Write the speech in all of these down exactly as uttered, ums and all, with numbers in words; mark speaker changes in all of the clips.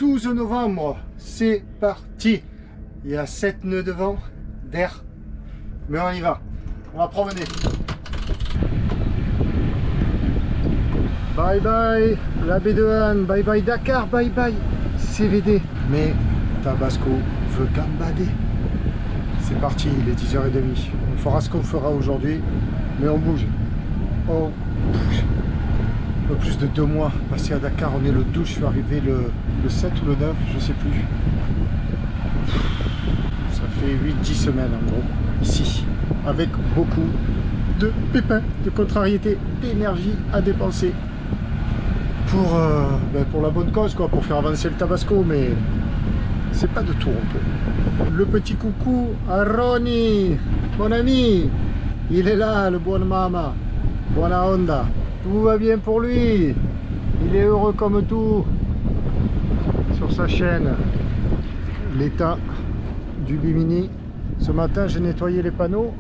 Speaker 1: douze novembre, c'est parti. Il y a sept nœuds de vent, d'air, mais on y va, on va promener. Bye bye la baie de Han, bye bye Dakar, bye bye C V D. Mais Tabasco veut gambader. C'est parti, il est dix heures trente. On fera ce qu'on fera aujourd'hui, mais on bouge. On bouge. Un peu plus de deux mois passé à Dakar, on est le douze, je suis arrivé le, le sept ou le neuf, je sais plus. Ça fait huit dix semaines en gros, ici, avec beaucoup de pépins, de contrariétés, d'énergie à dépenser pour, euh, ben pour la bonne cause, quoi, pour faire avancer le Tabasco, mais c'est pas de tout repos. Le petit coucou à Ronnie, mon ami, il est là, le buon mama, buona onda. Tout va bien pour lui, il est heureux comme tout sur sa chaîne. L'état du Bimini, ce matin j'ai nettoyé les panneaux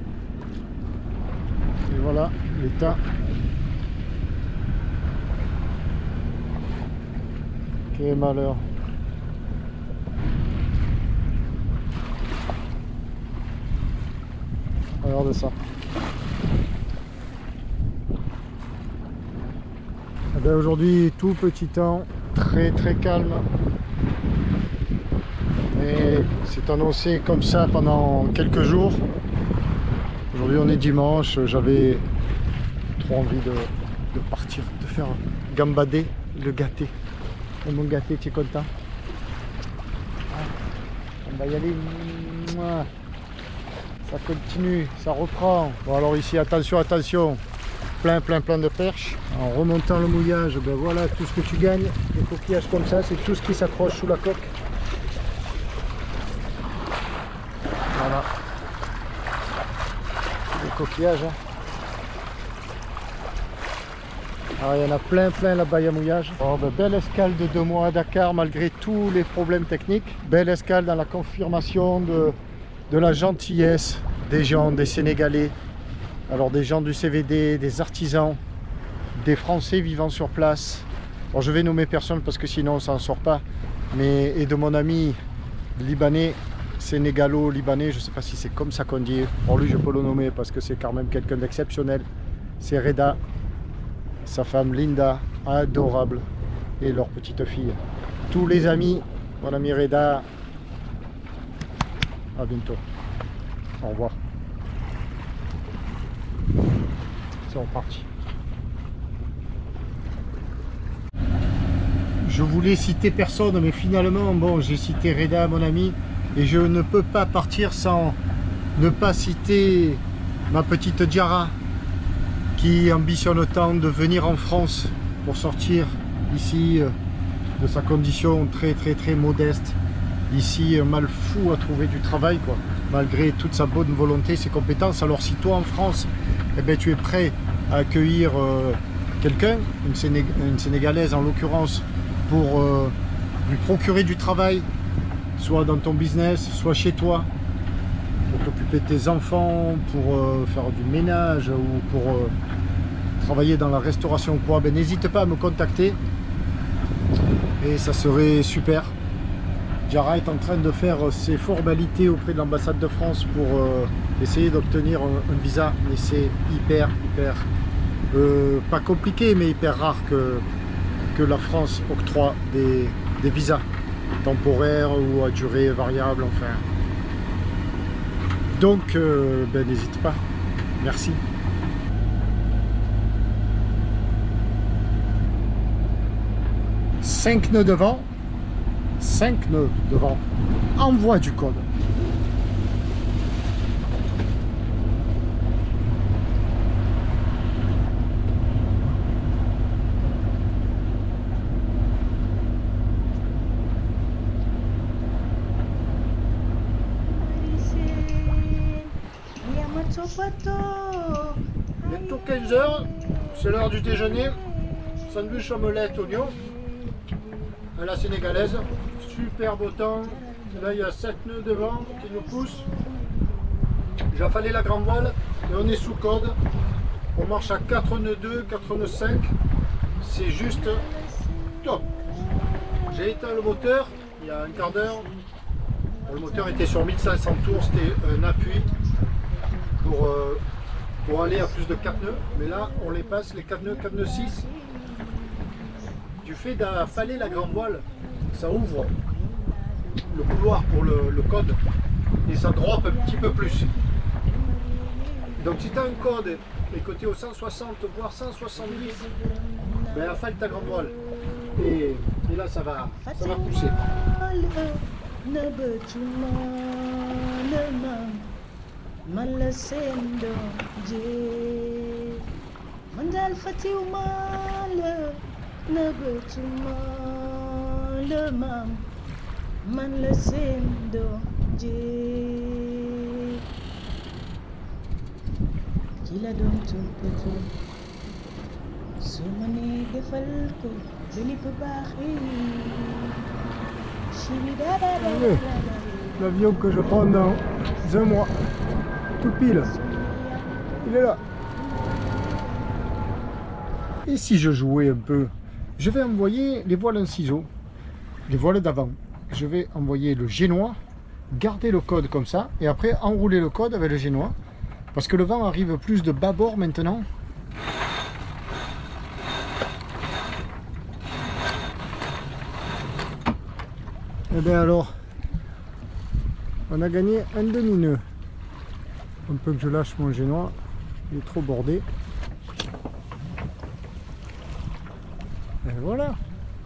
Speaker 1: et voilà l'état. Quel malheur. Regarde ça. Eh bien, aujourd'hui, tout petit temps, très très calme. Et c'est annoncé comme ça pendant quelques jours. Aujourd'hui, on est dimanche. J'avais trop envie de, de partir, de faire gambader, le gâter. Et mon gâté, tu es content? On va y aller. Ça continue, ça reprend. Bon, alors ici, attention, attention. Plein plein plein de perches. En remontant le mouillage, ben voilà tout ce que tu gagnes. Les coquillages comme ça, c'est tout ce qui s'accroche sous la coque. Voilà. Les coquillages. Hein. Alors, il y en a plein plein là-bas, il y a mouillage. Oh, ben, belle escale de deux mois à Dakar malgré tous les problèmes techniques. Belle escale dans la confirmation de, de la gentillesse des gens, des Sénégalais. Alors des gens du C V D, des artisans, des Français vivant sur place. Bon, je vais nommer personne parce que sinon on s'en sort pas. Mais et de mon ami libanais, sénégalo-libanais, je ne sais pas si c'est comme ça qu'on dit. Bon, lui je peux le nommer parce que c'est quand même quelqu'un d'exceptionnel. C'est Reda, sa femme Linda, adorable, et leur petite fille. Tous les amis, mon ami Reda, à bientôt. Au revoir. C'est reparti. Je voulais citer personne, mais finalement, bon, j'ai cité Reda, mon ami, et je ne peux pas partir sans ne pas citer ma petite Diarra, qui ambitionne tant de venir en France pour sortir ici de sa condition très très très modeste. Ici, un mal fou à trouver du travail, quoi, malgré toute sa bonne volonté, ses compétences. Alors si toi en France, eh ben, tu es prêt à accueillir euh, quelqu'un, une, Sénég une Sénégalaise en l'occurrence, pour euh, lui procurer du travail, soit dans ton business, soit chez toi, pour t'occuper de tes enfants, pour euh, faire du ménage ou pour euh, travailler dans la restauration, quoi, ben, n'hésite pas à me contacter et ça serait super. Diarra est en train de faire ses formalités auprès de l'ambassade de France pour euh, essayer d'obtenir un, un visa, mais c'est hyper, hyper, euh, pas compliqué, mais hyper rare que, que la France octroie des, des visas temporaires ou à durée variable, enfin. Donc, euh, ben, n'hésite pas. Merci. cinq nœuds devant. cinq nœuds devant, envoie du code. Bientôt quinze heures, c'est l'heure du déjeuner. Sandwich omelette oignon à la sénégalaise, super beau temps. Là il y a sept nœuds devant qui nous poussent. J'ai affalé la grande voile et on est sous code. On marche à quatre nœuds deux, quatre nœuds cinq. C'est juste top. J'ai éteint le moteur il y a un quart d'heure. Le moteur était sur mille cinq cents tours, c'était un appui pour, euh, pour aller à plus de quatre nœuds. Mais là, on les passe, les quatre nœuds, quatre nœuds six. Du fait d'affaler la grande voile, ça ouvre le couloir pour le, le code et ça drop un petit peu plus. Donc si tu as un code et que tu es au cent soixante voire cent soixante-dix, ben affale ta grande voile et, et là ça va, ça va pousser.
Speaker 2: Kila doon tumputu sumane defal ko beli pebahi
Speaker 1: L'avion que je prends dans un mois, tout pile, il est là. Et si je jouais un peu, je vais envoyer les voiles en ciseaux, les voiles d'avant. Je vais envoyer le génois, garder le code comme ça, et après enrouler le code avec le génois. Parce que le vent arrive plus de bâbord maintenant. Et bien alors, on a gagné un demi-nœud. Un peu que je lâche mon génois, il est trop bordé. Et voilà.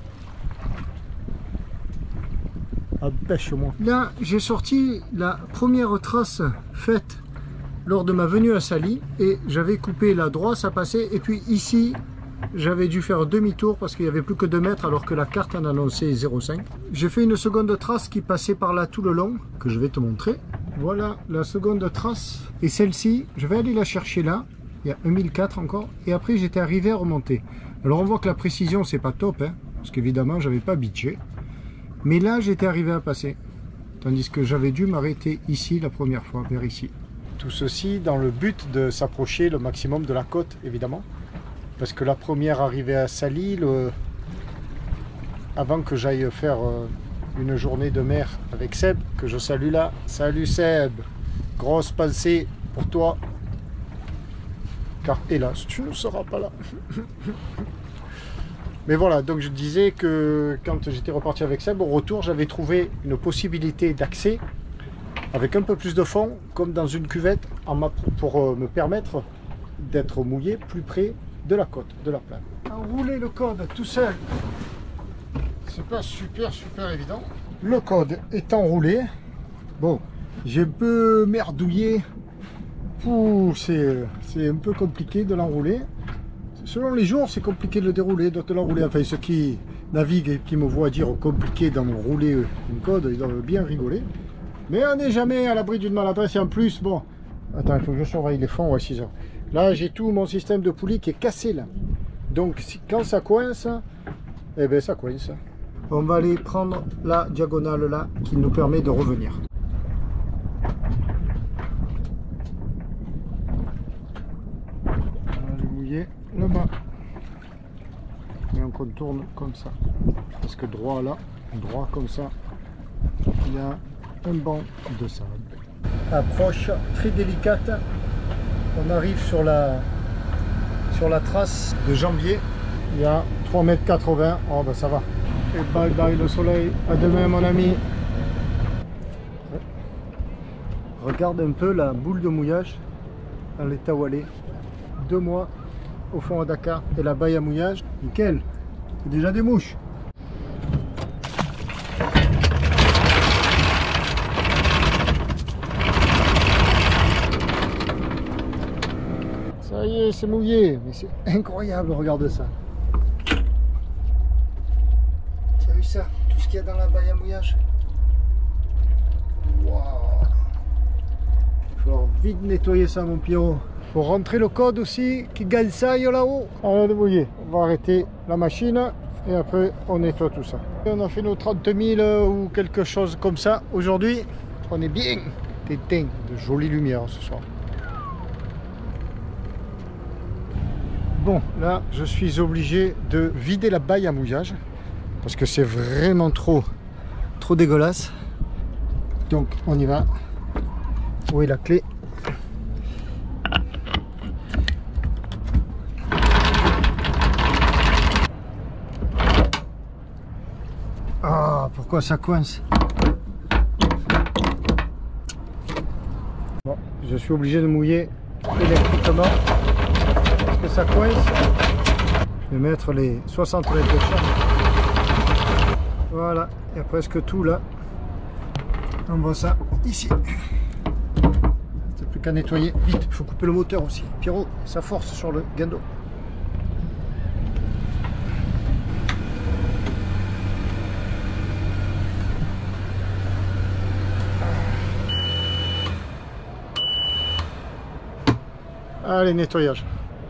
Speaker 1: Ah, pêche-moi. Là, j'ai sorti la première trace faite lors de ma venue à Sali et j'avais coupé la droite, ça passait, et puis ici j'avais dû faire demi-tour parce qu'il n'y avait plus que deux mètres alors que la carte en annonçait zéro virgule cinq. J'ai fait une seconde trace qui passait par là tout le long, que je vais te montrer. Voilà la seconde trace, et celle-ci je vais aller la chercher là, il y a un mille quatre encore, et après j'étais arrivé à remonter. Alors on voit que la précision c'est pas top, hein, parce qu'évidemment j'avais pas bitché, mais là j'étais arrivé à passer, tandis que j'avais dû m'arrêter ici la première fois, vers ici. Tout ceci dans le but de s'approcher le maximum de la côte, évidemment. Parce que la première arrivée à Sali, le... avant que j'aille faire une journée de mer avec Seb, que je salue là. Salut Seb, grosse pensée pour toi. Car hélas, tu ne seras pas là. Mais voilà, donc je disais que quand j'étais reparti avec Seb, au retour, j'avais trouvé une possibilité d'accès avec un peu plus de fond, comme dans une cuvette, pour me permettre d'être mouillé plus près de la côte, de la plage. Enrouler le code tout seul, c'est pas super super évident. Le code est enroulé. Bon, j'ai un peu merdouillé. C'est un peu compliqué de l'enrouler. Selon les jours, c'est compliqué de le dérouler, de l'enrouler. Enfin, ceux qui naviguent et qui me voient dire compliqué d'enrouler une code, ils doivent bien rigoler. Mais on n'est jamais à l'abri d'une maladresse, et en plus, bon, attends, il faut que je surveille les fonds, ouais, six heures. Là, j'ai tout mon système de poulie qui est cassé, là. Donc, si, quand ça coince, eh bien, ça coince. On va aller prendre la diagonale, là, qui nous permet de revenir. On va aller mouiller là-bas. Et on contourne comme ça. Parce que droit, là, droit comme ça, il y a un banc de sable. Approche très délicate. On arrive sur la sur la trace de Jambier. Il y a trois mètres quatre-vingts. Oh ben ça va. Et bye bye le soleil. À demain mon ami. Regarde un peu la boule de mouillage dans l'état où elle est. Deux mois au fond à Dakar et la baille à mouillage. Nickel. C'est déjà des mouches. Ça y est, c'est mouillé, mais c'est incroyable, regarde ça. Tu as vu ça? Tout ce qu'il y a dans la baille à mouillage. Waouh! Il faut falloir vite nettoyer ça, mon Pierrot. Il faut rentrer le code aussi, qui gagne ça là-haut. Allez, de mouiller. On va arrêter la machine et après on nettoie tout ça. Et on a fait nos trente mille ou quelque chose comme ça aujourd'hui. On est bien. Tétin, de jolies lumières ce soir. Bon, là, je suis obligé de vider la baille à mouillage parce que c'est vraiment trop trop dégueulasse. Donc on y va. Où est la clé? Ah, pourquoi ça coince? Bon, je suis obligé de mouiller électriquement parce que ça coince. Je vais mettre les soixante mètres de chaîne. Voilà, il y a presque tout là. On voit ça ici. C'est plus qu'à nettoyer. Vite, il faut couper le moteur aussi. Pierrot, ça force sur le guindeau. Allez, nettoyage.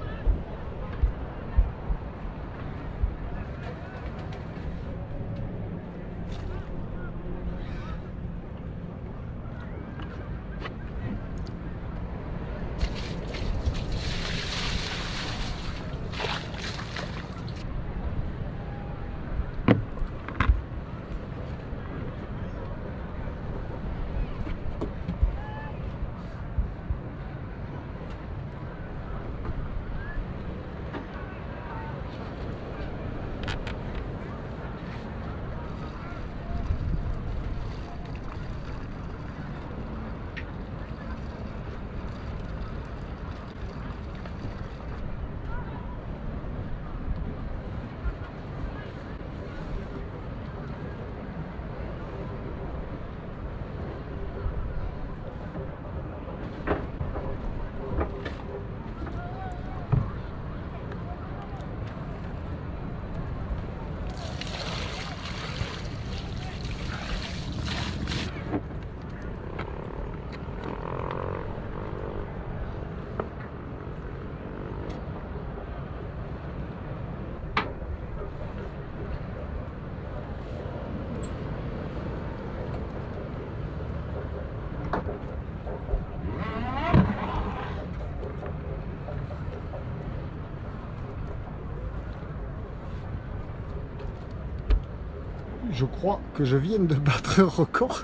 Speaker 1: Je crois que je viens de battre un record.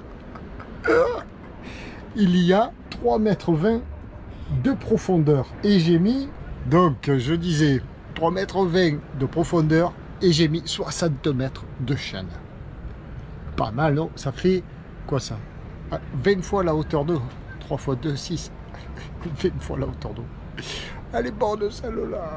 Speaker 1: Il y a trois mètres vingt de profondeur. Et j'ai mis, donc je disais trois mètres vingt de profondeur et j'ai mis soixante mètres de chaîne. Pas mal, non? Ça fait quoi ça? vingt fois la hauteur d'eau. trois fois deux, six. vingt fois la hauteur d'eau. Elle est bonne celle-là.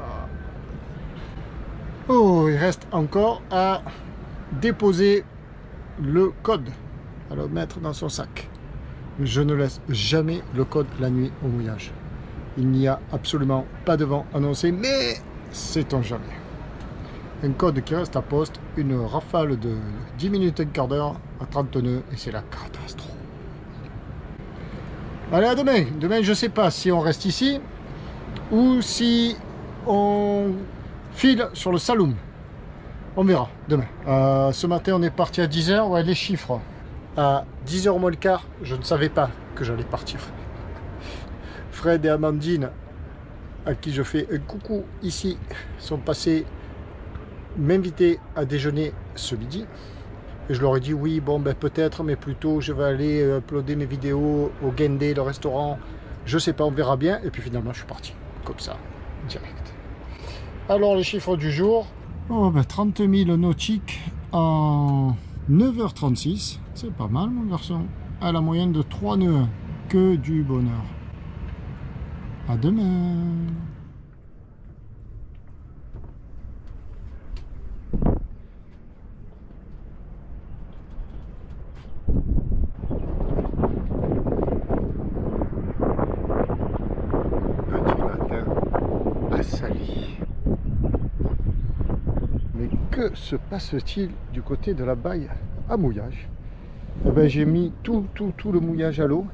Speaker 1: Oh, il reste encore à déposer le code, à le mettre dans son sac. Je ne laisse jamais le code la nuit au mouillage. Il n'y a absolument pas de vent annoncé, mais sait-on jamais. Un code qui reste à poste, une rafale de dix minutes, un quart d'heure à trente nœuds et c'est la catastrophe. Allez, à demain. Demain, je ne sais pas si on reste ici ou si on file sur le Saloum. On verra demain. Euh, ce matin, on est parti à dix heures. Ouais, les chiffres. À dix heures moins le quart, je ne savais pas que j'allais partir. Fred et Amandine, à qui je fais un coucou ici, sont passés m'inviter à déjeuner ce midi. Et je leur ai dit oui, bon, ben peut-être, mais plutôt je vais aller uploader mes vidéos au Gendé, le restaurant. Je sais pas, on verra bien. Et puis finalement, je suis parti. Comme ça, direct. Alors, les chiffres du jour. Oh, ben, trente mille nautiques en neuf heures trente-six. C'est pas mal, mon garçon. À la moyenne de trois nœuds. Que du bonheur. À demain. Petit matin à Sali. Mais que se passe-t-il du côté de la baille à mouillage? Eh ben, j'ai mis tout, tout, tout le mouillage à l'eau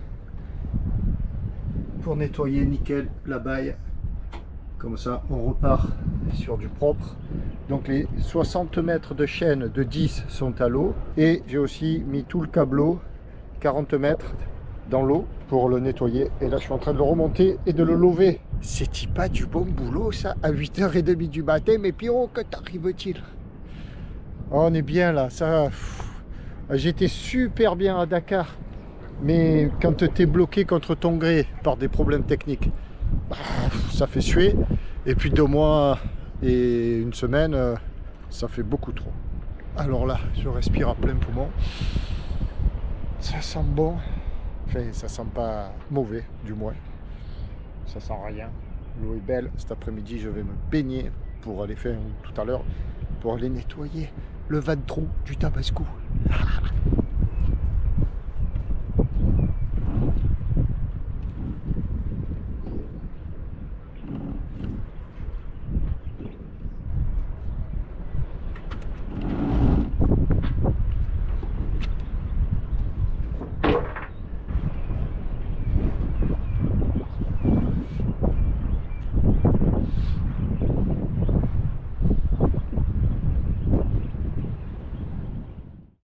Speaker 1: pour nettoyer nickel la baille. Comme ça, on repart sur du propre. Donc les soixante mètres de chaîne de dix sont à l'eau. Et j'ai aussi mis tout le câbleau, quarante mètres, dans l'eau pour le nettoyer. Et là, je suis en train de le remonter et de le lever. C'est-il pas du bon boulot, ça, à huit heures trente du matin? Mais Pierrot, que t'arrive-t-il? Oh, on est bien là, ça. J'étais super bien à Dakar, mais quand tu es bloqué contre ton gré par des problèmes techniques, ça fait suer. Et puis deux mois et une semaine, ça fait beaucoup trop. Alors là, je respire à plein poumon. Ça sent bon. Enfin, ça sent pas mauvais, du moins. Ça sent rien. L'eau est belle. Cet après-midi, je vais me baigner pour aller faire tout à l'heure, pour aller nettoyer le ventrou du Tabasco.